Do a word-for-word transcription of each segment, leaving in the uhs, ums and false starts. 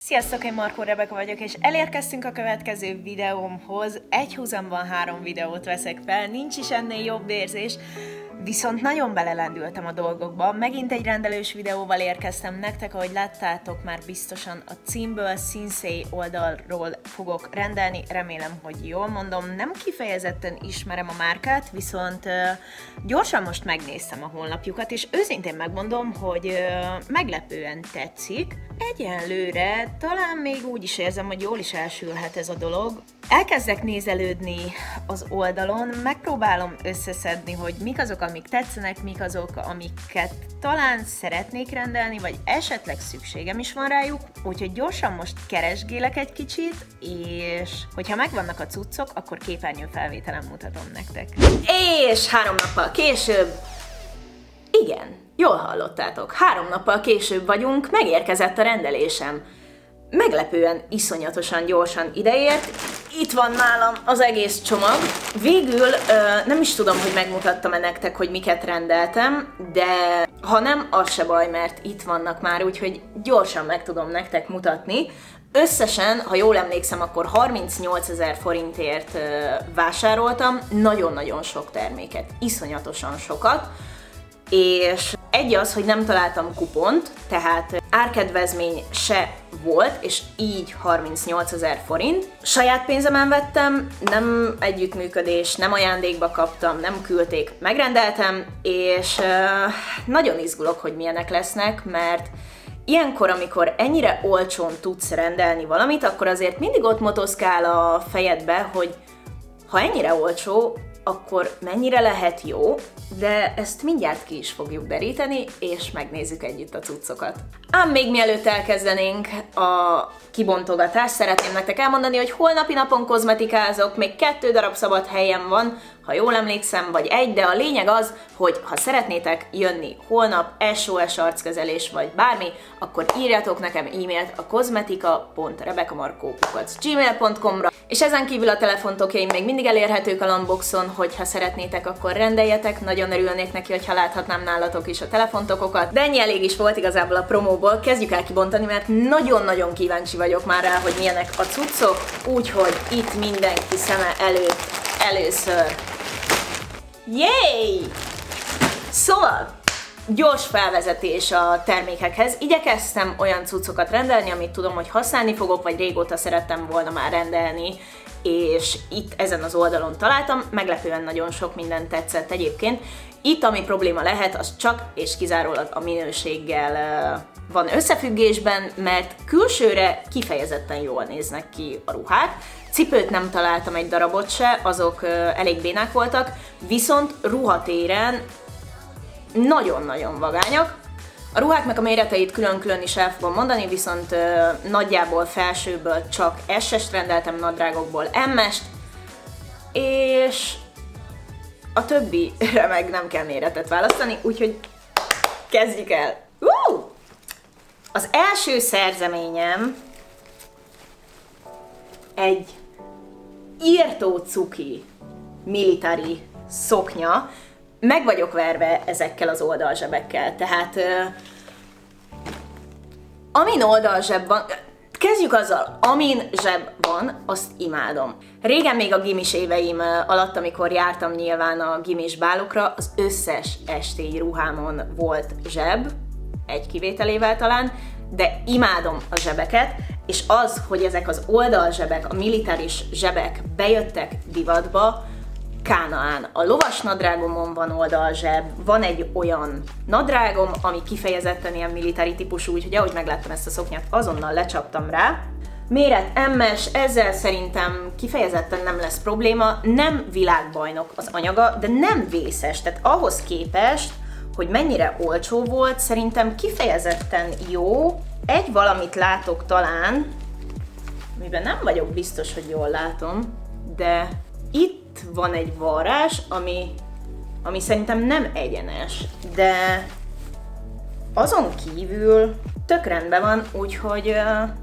Sziasztok, én Markó Rebeka vagyok, és elérkeztünk a következő videómhoz. Egy húzamban három videót veszek fel, nincs is ennél jobb érzés, viszont nagyon belelendültem a dolgokba. Megint egy rendelős videóval érkeztem nektek, ahogy láttátok már biztosan a címből, Sinsei oldalról fogok rendelni, remélem, hogy jól mondom. Nem kifejezetten ismerem a márkát, viszont uh, gyorsan most megnéztem a honlapjukat, és őszintén megmondom, hogy uh, meglepően tetszik. Egyenlőre talán még úgy is érzem, hogy jól is elsülhet ez a dolog. Elkezdek nézelődni az oldalon, megpróbálom összeszedni, hogy mik azok, amik tetszenek, mik azok, amiket talán szeretnék rendelni, vagy esetleg szükségem is van rájuk, úgyhogy gyorsan most keresgélek egy kicsit, és hogyha megvannak a cuccok, akkor képernyőfelvételen mutatom nektek. És három nappal később, igen, jól hallottátok, három nappal később vagyunk, megérkezett a rendelésem. Meglepően, iszonyatosan gyorsan ideért. Itt van nálam az egész csomag. Végül ö, nem is tudom, hogy megmutattam-e nektek, hogy miket rendeltem, de ha nem, az se baj, mert itt vannak már, úgyhogy gyorsan meg tudom nektek mutatni. Összesen, ha jól emlékszem, akkor harmincnyolcezer forintért ö, vásároltam, nagyon-nagyon sok terméket, iszonyatosan sokat. És egy az, hogy nem találtam kupont, tehát árkedvezmény se volt, és így harmincnyolcezer forint. Saját pénzemen vettem, nem együttműködés, nem ajándékba kaptam, nem küldték, megrendeltem, és uh, nagyon izgulok, hogy milyenek lesznek, mert ilyenkor, amikor ennyire olcsón tudsz rendelni valamit, akkor azért mindig ott motoszkál a fejedbe, hogy ha ennyire olcsó, akkor mennyire lehet jó, de ezt mindjárt ki is fogjuk deríteni, és megnézzük együtt a cuccokat. Ám még mielőtt elkezdenénk a kibontogatást, szeretném nektek elmondani, hogy holnapi napon kozmetikázok, még kettő darab szabad helyem van, ha jól emlékszem, vagy egy, de a lényeg az, hogy ha szeretnétek jönni holnap, es o es arckezelés vagy bármi, akkor írjatok nekem e-mailt a kozmetika pont rebekamarkó kukac gmail pont com-ra, és ezen kívül a telefontokjaim még mindig elérhetők a Landboxon, hogyha szeretnétek, akkor rendeljetek, nagyon örülnék neki, hogyha láthatnám nálatok is a telefontokokat, de ennyi elég is volt igazából a promóból, kezdjük el kibontani, mert nagyon-nagyon kíváncsi vagyok már rá, hogy milyenek a cuccok, úgyhogy itt mindenki szeme előtt először. Yay! Szóval, gyors felvezetés a termékekhez. Igyekeztem olyan cuccokat rendelni, amit tudom, hogy használni fogok, vagy régóta szerettem volna már rendelni, és itt ezen az oldalon találtam, meglepően nagyon sok minden tetszett egyébként. Itt ami probléma lehet, az csak és kizárólag a minőséggel van összefüggésben, mert külsőre kifejezetten jól néznek ki a ruhák. Cipőt nem találtam egy darabot se, azok elég bénák voltak, viszont ruhatéren nagyon-nagyon vagányak. A ruháknak a méreteit külön-külön is el fogom mondani, viszont ö, nagyjából felsőből csak es-est rendeltem, nadrágokból em-est, és a többire meg nem kell méretet választani, úgyhogy kezdjük el! Uh! Az első szerzeményem egy írtó cuki military szoknya. Meg vagyok verve ezekkel az oldalzsebekkel, tehát uh, amin oldalzseb van, kezdjük azzal, amin zseb van, azt imádom. Régen még a gimis éveim alatt, amikor jártam nyilván a gimis bálokra, az összes estély ruhámon volt zseb, egy kivételével talán, de imádom a zsebeket, és az, hogy ezek az oldalzsebek, a militáris zsebek bejöttek divatba, Kánaán. A lovas nadrágomon van oldalzseb, van egy olyan nadrágom, ami kifejezetten ilyen militári típusú, úgyhogy ahogy megláttam ezt a szoknyát, azonnal lecsaptam rá. Méret em-es, ezzel szerintem kifejezetten nem lesz probléma, nem világbajnok az anyaga, de nem vészes, tehát ahhoz képest, hogy mennyire olcsó volt, szerintem kifejezetten jó. Egy valamit látok talán, amiben nem vagyok biztos, hogy jól látom, de itt van egy varrás, ami, ami szerintem nem egyenes, de azon kívül tök rendben van, úgyhogy uh,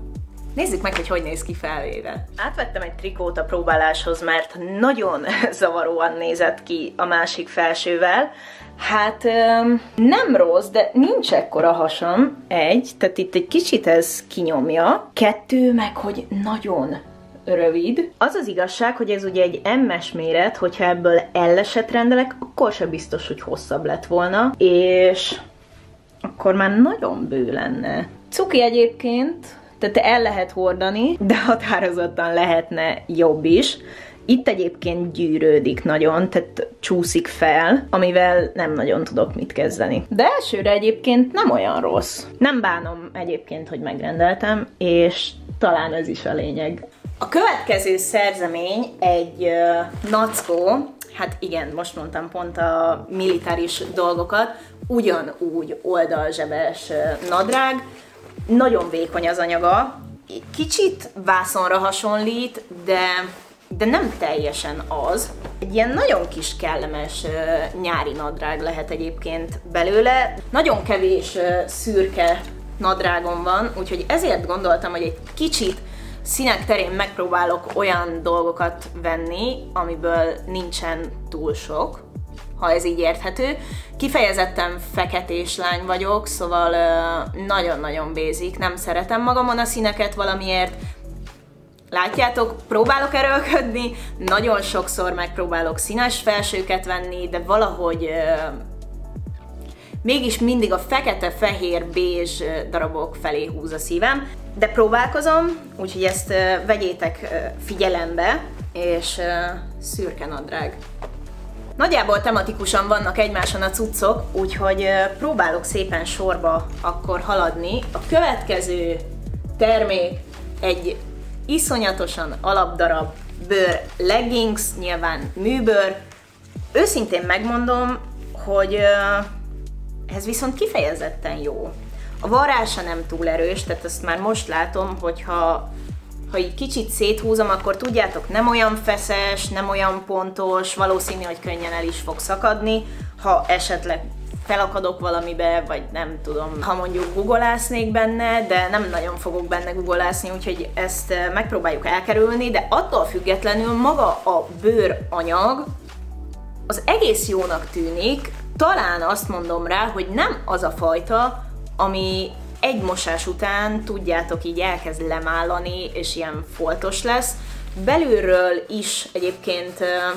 Nézzük meg, hogy hogy néz ki felvéve. Átvettem egy trikót a próbáláshoz, mert nagyon zavaróan nézett ki a másik felsővel. Hát nem rossz, de nincs ekkora hasam. Egy, tehát itt egy kicsit ez kinyomja. Kettő, meg hogy nagyon rövid. Az az igazság, hogy ez ugye egy em-es méret, hogyha ebből el-eset rendelek, akkor sem biztos, hogy hosszabb lett volna. És akkor már nagyon bő lenne. Cuki egyébként, tehát el lehet hordani, de határozottan lehetne jobb is. Itt egyébként gyűrődik nagyon, tehát csúszik fel, amivel nem nagyon tudok mit kezdeni. De elsőre egyébként nem olyan rossz. Nem bánom egyébként, hogy megrendeltem, és talán ez is a lényeg. A következő szerzemény egy uh, nackó, hát igen, most mondtam pont a militáris dolgokat, ugyanúgy oldalzsebes uh, nadrág, nagyon vékony az anyaga, kicsit vászonra hasonlít, de, de nem teljesen az. Egy ilyen nagyon kis kellemes uh, nyári nadrág lehet egyébként belőle. Nagyon kevés uh, szürke nadrágom van, úgyhogy ezért gondoltam, hogy egy kicsit színek terén megpróbálok olyan dolgokat venni, amiből nincsen túl sok, ha ez így érthető. Kifejezetten feketés lány vagyok, szóval nagyon-nagyon basic, nem szeretem magamon a színeket valamiért. Látjátok, próbálok erőlködni, nagyon sokszor megpróbálok színes felsőket venni, de valahogy uh, mégis mindig a fekete-fehér bézs darabok felé húz a szívem. De próbálkozom, úgyhogy ezt uh, vegyétek uh, figyelembe, és uh, szürke nadrág. Nagyjából tematikusan vannak egymáson a cuccok, úgyhogy uh, próbálok szépen sorba akkor haladni. A következő termék egy iszonyatosan alapdarab bőr leggings, nyilván műbőr. Őszintén megmondom, hogy uh, ez viszont kifejezetten jó. A varrása nem túl erős, tehát ezt már most látom, hogyha ha így kicsit széthúzom, akkor tudjátok, nem olyan feszes, nem olyan pontos, valószínű, hogy könnyen el is fog szakadni, ha esetleg felakadok valamibe, vagy nem tudom, ha mondjuk googleásznék benne, de nem nagyon fogok benne googleászni, úgyhogy ezt megpróbáljuk elkerülni, de attól függetlenül maga a bőranyag az egész jónak tűnik, talán azt mondom rá, hogy nem az a fajta, ami egy mosás után, tudjátok, így elkezd lemállani, és ilyen foltos lesz. Belülről is egyébként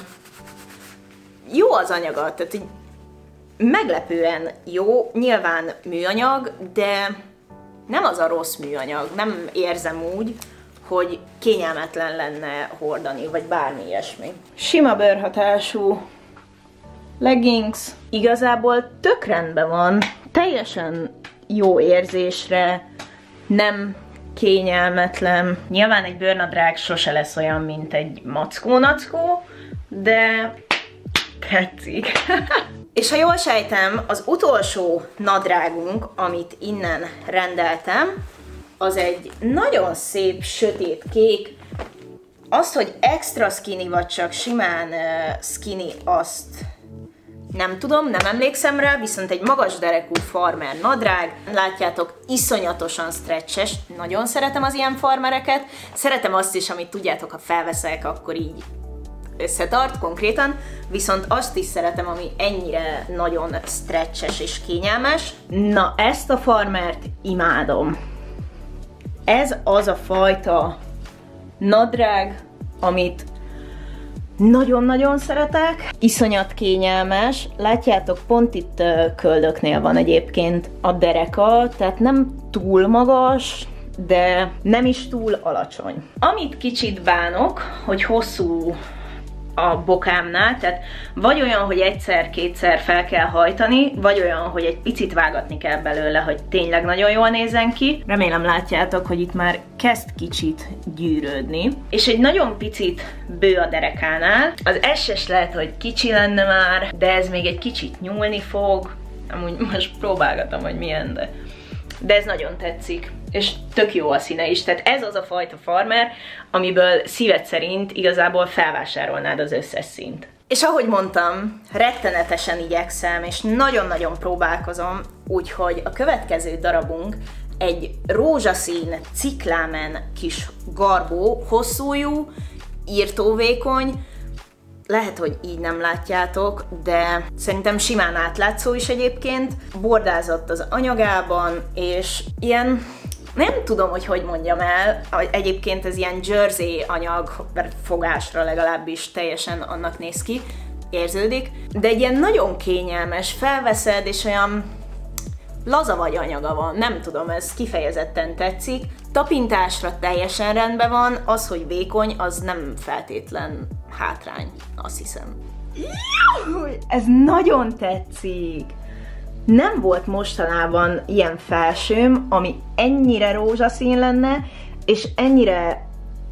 jó az anyaga, tehát így meglepően jó, nyilván műanyag, de nem az a rossz műanyag, nem érzem úgy, hogy kényelmetlen lenne hordani, vagy bármi ilyesmi. Sima bőrhatású leggings, igazából tök rendben van, teljesen jó érzésre, nem kényelmetlen. Nyilván egy bőrnadrág sose lesz olyan, mint egy mackó-nackó, de tetszik. És ha jól sejtem, az utolsó nadrágunk, amit innen rendeltem, az egy nagyon szép, sötét kék. Azt, hogy extra skinny vagy csak simán uh, skinny, azt nem tudom, nem emlékszem rá, viszont egy magas derekú farmer nadrág. Látjátok, iszonyatosan stretches, nagyon szeretem az ilyen farmereket. Szeretem azt is, amit tudjátok, ha felveszek, akkor így összetart konkrétan, viszont azt is szeretem, ami ennyire nagyon stretches és kényelmes. Na, ezt a farmert imádom. Ez az a fajta nadrág, amit nagyon-nagyon szeretek. Iszonyat kényelmes. Látjátok, pont itt köldöknél van egyébként a dereka, tehát nem túl magas, de nem is túl alacsony. Amit kicsit bánok, hogy hosszú a bokámnál, tehát vagy olyan, hogy egyszer-kétszer fel kell hajtani, vagy olyan, hogy egy picit vágatni kell belőle, hogy tényleg nagyon jól nézzen ki. Remélem látjátok, hogy itt már kezd kicsit gyűrődni. És egy nagyon picit bő a derekánál. Az es-es lehet, hogy kicsi lenne már, de ez még egy kicsit nyúlni fog. Amúgy most próbálgatom, hogy milyen, de... de ez nagyon tetszik. És tök jó a színe is, tehát ez az a fajta farmer, amiből szíved szerint igazából felvásárolnád az összes színt. És ahogy mondtam, rettenetesen igyekszem, és nagyon-nagyon próbálkozom, úgyhogy a következő darabunk egy rózsaszín ciklámen kis garbó, hosszújú, írtóvékony, lehet, hogy így nem látjátok, de szerintem simán átlátszó is egyébként, bordázott az anyagában, és ilyen, nem tudom, hogy hogy mondjam el, egyébként ez ilyen jersey anyag, fogásra legalábbis teljesen annak néz ki, érződik, de egy ilyen nagyon kényelmes, felveszed, és olyan laza vagy anyaga van, nem tudom, ez kifejezetten tetszik. Tapintásra teljesen rendben van, az, hogy vékony, az nem feltétlen hátrány, azt hiszem. Júj, ez nagyon tetszik! Nem volt mostanában ilyen felsőm, ami ennyire rózsaszín lenne, és ennyire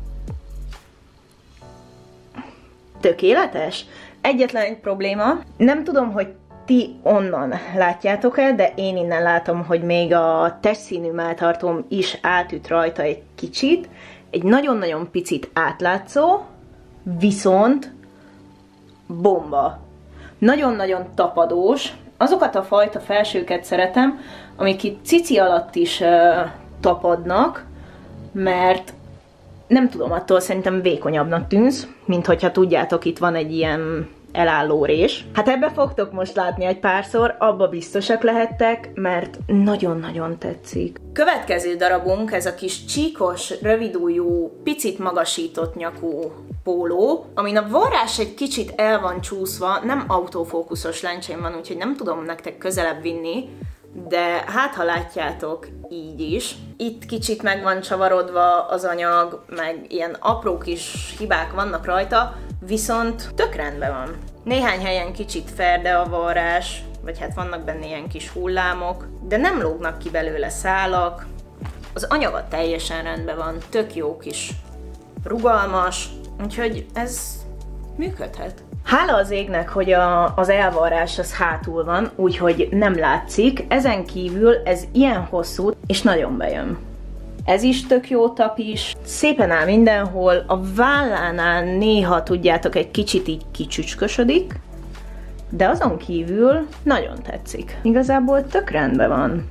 tökéletes. Egyetlen egy probléma, nem tudom, hogy ti onnan látjátok-e, de én innen látom, hogy még a testszínű melltartóm is átüt rajta egy kicsit. Egy nagyon-nagyon picit átlátszó, viszont bomba. Nagyon-nagyon tapadós. Azokat a fajta felsőket szeretem, amik itt cici alatt is uh, tapadnak, mert nem tudom, attól szerintem vékonyabbnak tűnsz, mint hogyha tudjátok, itt van egy ilyen elálló rés. Hát ebbe fogtok most látni egy párszor, abba biztosak lehettek, mert nagyon-nagyon tetszik. Következő darabunk ez a kis csíkos, rövidujjú, picit magasított nyakú póló, amin a varrás egy kicsit el van csúszva, nem autofókuszos lencsém van, úgyhogy nem tudom nektek közelebb vinni, de hát ha látjátok, így is. Itt kicsit meg van csavarodva az anyag, meg ilyen apró kis hibák vannak rajta, viszont tök rendben van. Néhány helyen kicsit ferde a varrás, vagy hát vannak benne ilyen kis hullámok, de nem lógnak ki belőle szálak. Az anyaga teljesen rendben van, tök jó kis rugalmas, úgyhogy ez működhet. Hála az égnek, hogy a, az elvarrás az hátul van, úgyhogy nem látszik. Ezen kívül ez ilyen hosszú, és nagyon bejön. Ez is tök jó tapis, szépen áll mindenhol, a vállánál néha tudjátok egy kicsit így kicsücskösödik, de azon kívül nagyon tetszik. Igazából tök rendben van.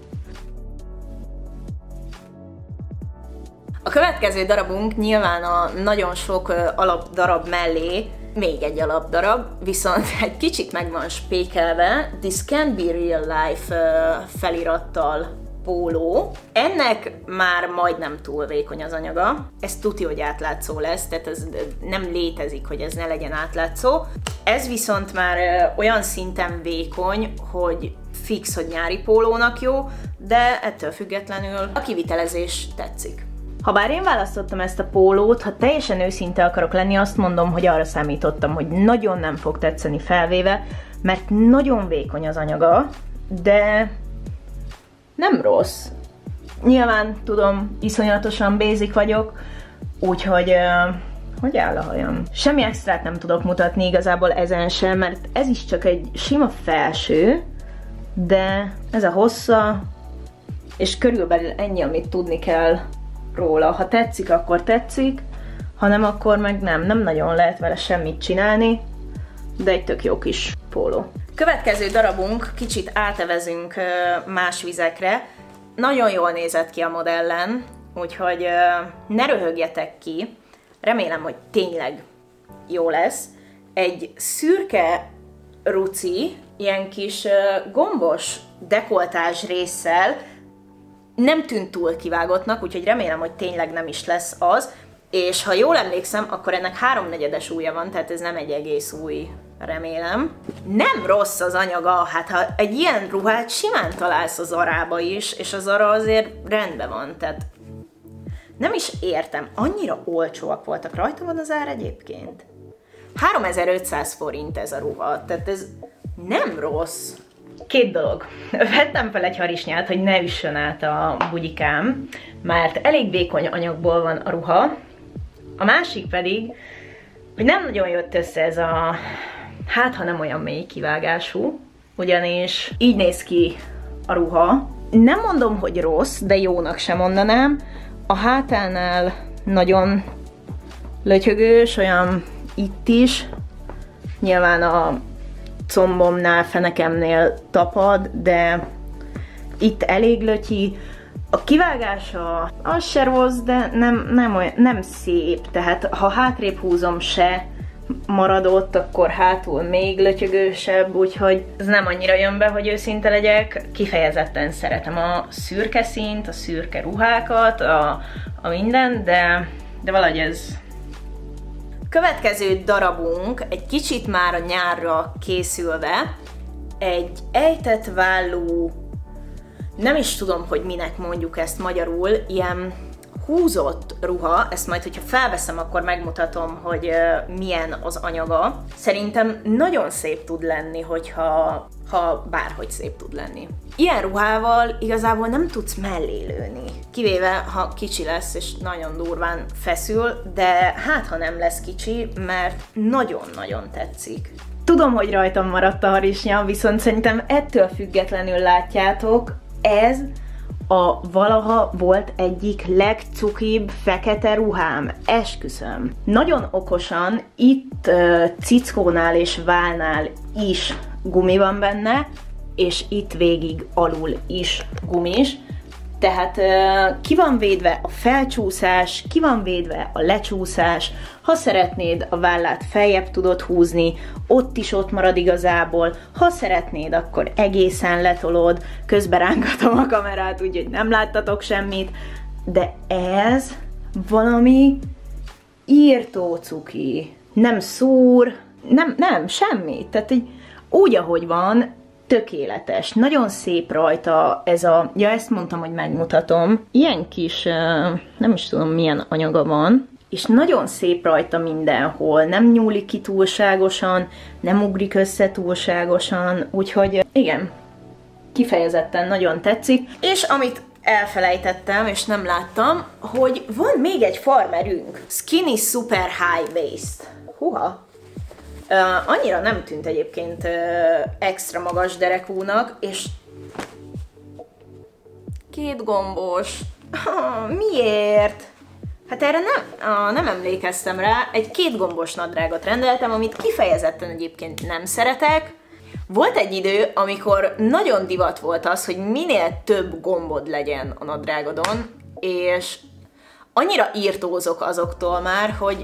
A következő darabunk nyilván a nagyon sok alapdarab mellé még egy alapdarab, viszont egy kicsit meg van spékelve, This Can Be Real Life felirattal póló. Ennek már majdnem túl vékony az anyaga. Ez tuti, hogy átlátszó lesz, tehát ez nem létezik, hogy ez ne legyen átlátszó. Ez viszont már olyan szinten vékony, hogy fix, hogy nyári pólónak jó, de ettől függetlenül a kivitelezés tetszik. Habár én választottam ezt a pólót, ha teljesen őszinte akarok lenni, azt mondom, hogy arra számítottam, hogy nagyon nem fog tetszeni felvéve, mert nagyon vékony az anyaga, de nem rossz. Nyilván, tudom, iszonyatosan basic vagyok, úgyhogy uh, hogy áll a hajam? Semmi extrát nem tudok mutatni igazából ezen sem, mert ez is csak egy sima felső, de ez a hossza, és körülbelül ennyi, amit tudni kell róla. Ha tetszik, akkor tetszik, ha nem, akkor meg nem. Nem nagyon lehet vele semmit csinálni, de egy tök jó kis póló. Következő darabunk, kicsit átevezünk más vizekre. Nagyon jól nézett ki a modellen, úgyhogy ne röhögjetek ki. Remélem, hogy tényleg jó lesz. Egy szürke ruci, ilyen kis gombos dekoltázs résszel, nem tűnt túl kivágottnak, úgyhogy remélem, hogy tényleg nem is lesz az. És ha jól emlékszem, akkor ennek háromnegyedes ujja van, tehát ez nem egy egész új, remélem. Nem rossz az anyaga, hát ha egy ilyen ruhát simán találsz a Zarába is, és a Zara azért rendben van, tehát nem is értem, annyira olcsóak voltak. Rajta van az ár egyébként? háromezer-ötszáz forint ez a ruha, tehát ez nem rossz. Két dolog. Vettem fel egy harisnyát, hogy ne üssön át a bugyikám, mert elég vékony anyagból van a ruha. A másik pedig, hogy nem nagyon jött össze ez a, hát ha nem olyan mély kivágású, ugyanis így néz ki a ruha. Nem mondom, hogy rossz, de jónak sem mondanám. A hátánál nagyon lötyögős, olyan itt is. Nyilván a combomnál, fenekemnél tapad, de itt elég lötyi. A kivágása az se rossz, de nem, nem, olyan, nem szép, tehát ha hátrébb húzom se maradott, akkor hátul még lötyögősebb, úgyhogy ez nem annyira jön be, hogy őszinte legyek. Kifejezetten szeretem a szürke színt, a szürke ruhákat, a, a minden, de, de valahogy ez... Következő darabunk egy kicsit már a nyárra készülve, egy ejtett vállú, nem is tudom, hogy minek mondjuk ezt magyarul, ilyen húzott ruha, ezt majd, hogyha felveszem, akkor megmutatom, hogy uh, milyen az anyaga. Szerintem nagyon szép tud lenni, hogyha ha bárhogy szép tud lenni. Ilyen ruhával igazából nem tudsz mellé lőni. Kivéve, ha kicsi lesz, és nagyon durván feszül, de hát, ha nem lesz kicsi, mert nagyon-nagyon tetszik. Tudom, hogy rajtam maradt a harisnya, viszont szerintem ettől függetlenül látjátok, ez a valaha volt egyik legcukibb fekete ruhám, esküszöm. Nagyon okosan, itt uh, cickónál és válnál is gumi van benne, és itt végig alul is gumis. Tehát uh, ki van védve a felcsúszás, ki van védve a lecsúszás, ha szeretnéd, a vállát feljebb tudod húzni, ott is ott marad igazából, ha szeretnéd, akkor egészen letolod, közben rángatom a kamerát, úgyhogy nem láttatok semmit, de ez valami írtó cuki, nem szúr, nem, nem, semmi, tehát így úgy, ahogy van, tökéletes. Nagyon szép rajta ez a... Ja, ezt mondtam, hogy megmutatom. Ilyen kis... nem is tudom, milyen anyaga van. És nagyon szép rajta mindenhol. Nem nyúlik ki túlságosan, nem ugrik össze túlságosan. Úgyhogy igen, kifejezetten nagyon tetszik. És amit elfelejtettem, és nem láttam, hogy van még egy farmerünk. Skinny Super High Waist. Huha! Uh, annyira nem tűnt egyébként uh, extra magas derekúnak, és két gombos. Oh, miért? Hát erre nem, uh, nem emlékeztem rá. Egy két gombos nadrágot rendeltem, amit kifejezetten egyébként nem szeretek. Volt egy idő, amikor nagyon divat volt az, hogy minél több gombod legyen a nadrágodon, és annyira írtózok azoktól már, hogy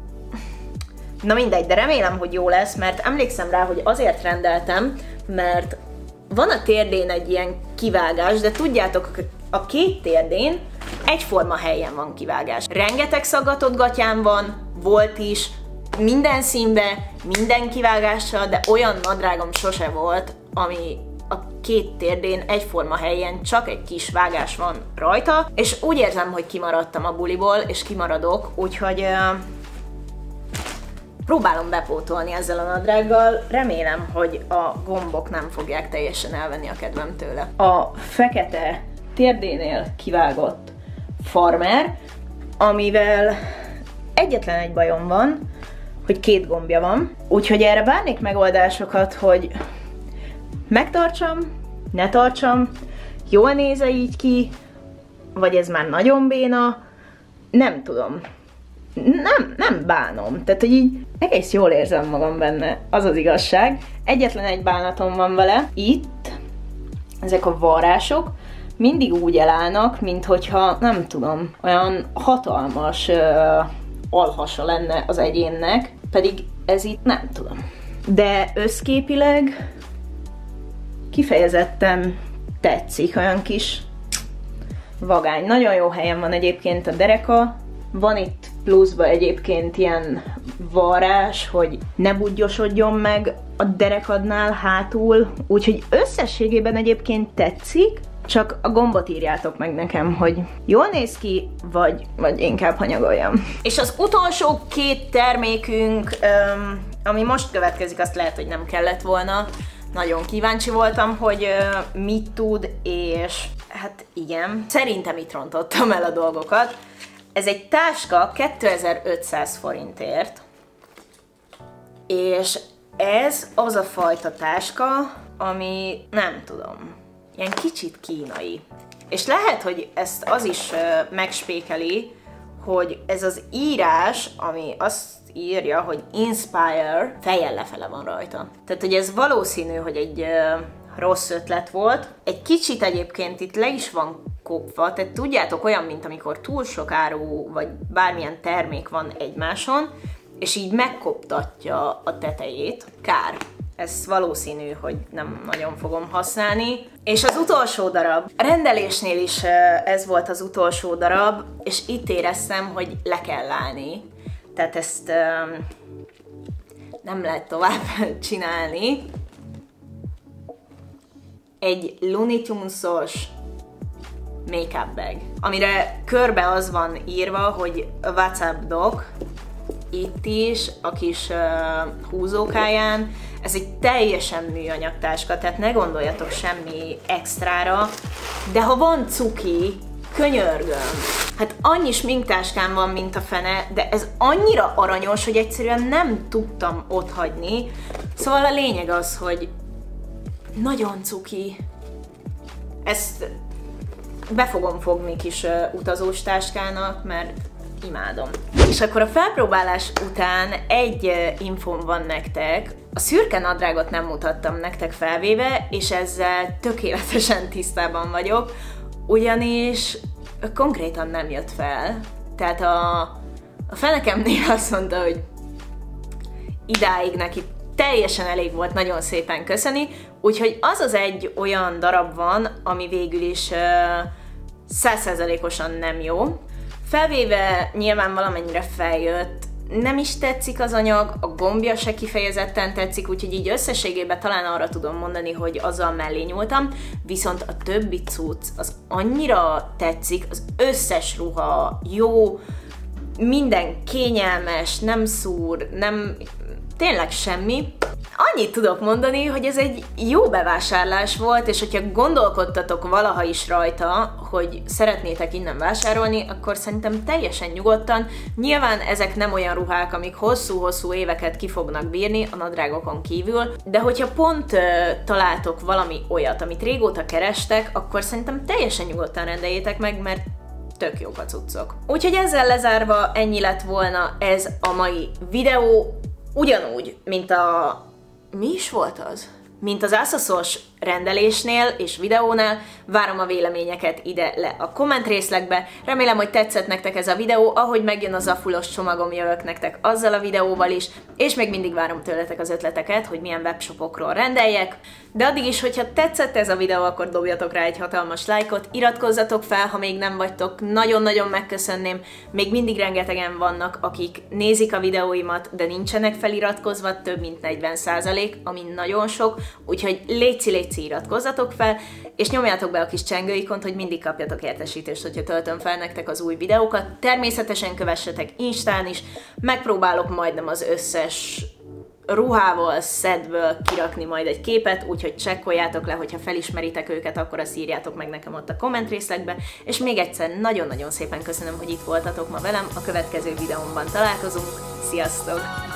na mindegy, de remélem, hogy jó lesz, mert emlékszem rá, hogy azért rendeltem, mert van a térdén egy ilyen kivágás, de tudjátok, a két térdén egyforma helyen van kivágás. Rengeteg szaggatott gatyám van, volt is, minden színbe, minden kivágással, de olyan nadrágom sose volt, ami a két térdén egyforma helyen csak egy kis vágás van rajta, és úgy érzem, hogy kimaradtam a buliból, és kimaradok, úgyhogy... Uh, próbálom bepótolni ezzel a nadrággal, remélem, hogy a gombok nem fogják teljesen elvenni a kedvem tőle. A fekete térdénél kivágott farmer, amivel egyetlen egy bajom van, hogy két gombja van, úgyhogy erre várnék megoldásokat, hogy megtartsam, ne tartsam, jól néz-e így ki, vagy ez már nagyon béna, nem tudom. Nem, nem bánom, tehát hogy így egész jól érzem magam benne, az az igazság. Egyetlen egy bánatom van vele, itt ezek a varrások mindig úgy elállnak, mint hogyha, nem tudom, olyan hatalmas uh, alhasa lenne az egyénnek, pedig ez itt nem tudom. De összképileg kifejezetten tetszik, olyan kis vagány. Nagyon jó helyen van egyébként a dereka, van itt pluszba egyébként ilyen varrás, hogy ne budjosodjon meg a derekadnál hátul, úgyhogy összességében egyébként tetszik, csak a gombot írjátok meg nekem, hogy jól néz ki, vagy, vagy inkább hanyagoljam. És az utolsó két termékünk, um, ami most következik, azt lehet, hogy nem kellett volna. Nagyon kíváncsi voltam, hogy uh, mit tud, és hát igen, szerintem itt rontottam el a dolgokat. Ez egy táska kétezer-ötszáz forintért, és ez az a fajta táska, ami nem tudom, ilyen kicsit kínai. És lehet, hogy ezt az is megspékeli, hogy ez az írás, ami azt írja, hogy Inspire, fejjel lefele van rajta. Tehát, hogy ez valószínű, hogy egy rossz ötlet volt. Egy kicsit egyébként itt le is van megkopva, tehát tudjátok, olyan, mint amikor túl sok áru, vagy bármilyen termék van egymáson, és így megkoptatja a tetejét. Kár. Ez valószínű, hogy nem nagyon fogom használni. És az utolsó darab. A rendelésnél is ez volt az utolsó darab, és itt éreztem, hogy le kell állni. Tehát ezt um, nem lehet tovább csinálni. Egy Looney Tunes-os make-up bag, amire körbe az van írva, hogy WhatsApp doc, itt is, a kis uh, húzókáján. Ez egy teljesen műanyag táska, tehát ne gondoljatok semmi extrára, de ha van cuki, könyörgöm. Hát annyi sminktáskám van, mint a fene, de ez annyira aranyos, hogy egyszerűen nem tudtam otthagyni. Szóval a lényeg az, hogy nagyon cuki. Ezt be fogom fogni kis uh, utazós táskának, mert imádom. És akkor a felpróbálás után egy uh, infóm van nektek. A szürke nadrágot nem mutattam nektek felvéve, és ezzel tökéletesen tisztában vagyok, ugyanis konkrétan nem jött fel. Tehát a, a fenekemnél azt mondta, hogy idáig neki teljesen elég volt, nagyon szépen köszöni, úgyhogy az az egy olyan darab van, ami végül is száz százalékosan nem jó. Felvéve nyilván valamennyire feljött, nem is tetszik az anyag, a gombja se kifejezetten tetszik, úgyhogy így összességében talán arra tudom mondani, hogy azzal mellé nyúltam, viszont a többi cucc az annyira tetszik, az összes ruha jó, minden kényelmes, nem szúr, nem... tényleg semmi. Annyit tudok mondani, hogy ez egy jó bevásárlás volt, és hogyha gondolkodtatok valaha is rajta, hogy szeretnétek innen vásárolni, akkor szerintem teljesen nyugodtan. Nyilván ezek nem olyan ruhák, amik hosszú-hosszú éveket ki fognak bírni a nadrágokon kívül, de hogyha pont uh, találtok valami olyat, amit régóta kerestek, akkor szerintem teljesen nyugodtan rendeljétek meg, mert tök jók a cuccok. Úgyhogy ezzel lezárva ennyi lett volna ez a mai videó. Ugyanúgy, mint a... mi is volt az? Mint az ASOS-os rendelésnél és videónál, várom a véleményeket ide le a komment részlegbe. Remélem, hogy tetszett nektek ez a videó, ahogy megjön a zafulos csomagom, jövök nektek azzal a videóval is, és még mindig várom tőletek az ötleteket, hogy milyen webshopokról rendeljek. De addig is, hogyha tetszett ez a videó, akkor dobjatok rá egy hatalmas lájkot, iratkozzatok fel, ha még nem vagytok, nagyon-nagyon megköszönném. Még mindig rengetegen vannak, akik nézik a videóimat, de nincsenek feliratkozva, több mint negyven százalék, ami nagyon sok, úgyhogy léci, léci iratkozzatok fel, és nyomjátok be a kis csengőikont, hogy mindig kapjatok értesítést, hogyha töltöm fel nektek az új videókat. Természetesen kövessetek Instán is, megpróbálok majdnem az összes ruhával, szedből kirakni majd egy képet, úgyhogy csekkoljátok le, hogyha felismeritek őket, akkor azt írjátok meg nekem ott a komment részlegbe, és még egyszer nagyon-nagyon szépen köszönöm, hogy itt voltatok ma velem, a következő videómban találkozunk, sziasztok!